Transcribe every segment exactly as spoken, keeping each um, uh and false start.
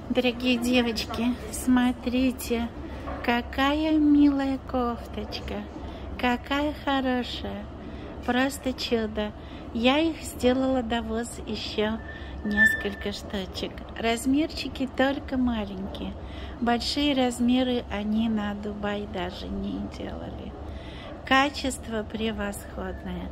Дорогие девочки, смотрите, какая милая кофточка, какая хорошая, просто чудо. Я их сделала довоз еще несколько штучек. Размерчики только маленькие, большие размеры они на Дубай даже не делали. Качество превосходное.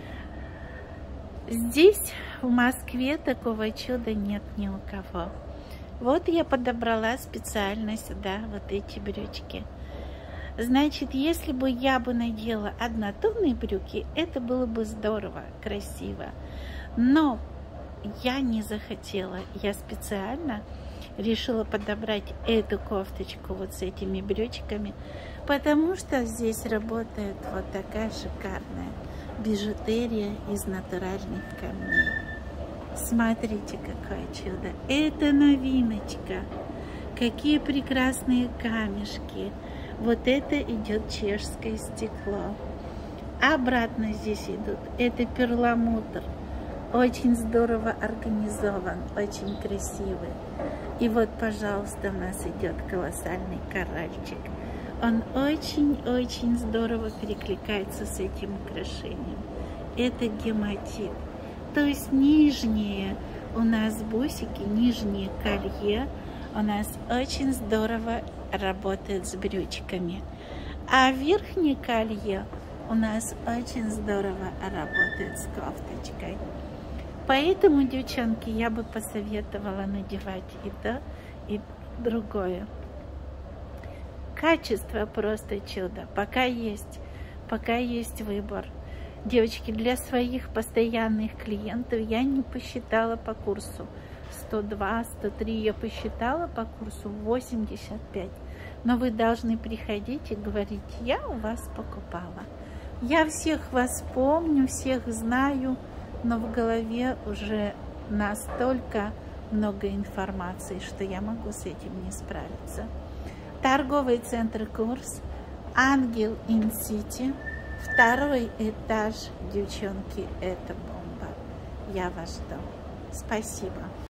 Здесь, в Москве, такого чуда нет ни у кого. Вот я подобрала специально сюда вот эти брючки. Значит, если бы я бы надела однотонные брюки, это было бы здорово, красиво. Но я не захотела. Я специально решила подобрать эту кофточку вот с этими брючками, потому что здесь работает вот такая шикарная бижутерия из натуральных камней. Смотрите, какое чудо. Это новиночка. Какие прекрасные камешки. Вот это идет чешское стекло. Обратно здесь идут. Это перламутр. Очень здорово организован. Очень красивый. И вот, пожалуйста, у нас идет колоссальный коральчик. Он очень-очень здорово перекликается с этим украшением. Это гематит. То есть нижние у нас бусики, нижние колье у нас очень здорово работает с брючками. А верхнее колье у нас очень здорово работает с кофточкой. Поэтому, девчонки, я бы посоветовала надевать и то, и другое. Качество просто чудо. Пока есть, пока есть выбор. Девочки, для своих постоянных клиентов я не посчитала по курсу сто два, сто три, я посчитала по курсу восемьдесят пять. Но вы должны приходить и говорить: я у вас покупала. Я всех вас помню, всех знаю, но в голове уже настолько много информации, что я могу с этим не справиться. Торговый центр Курс, Ангел Ин-Сити. Второй этаж, девчонки, это бомба. Я вас жду. Спасибо.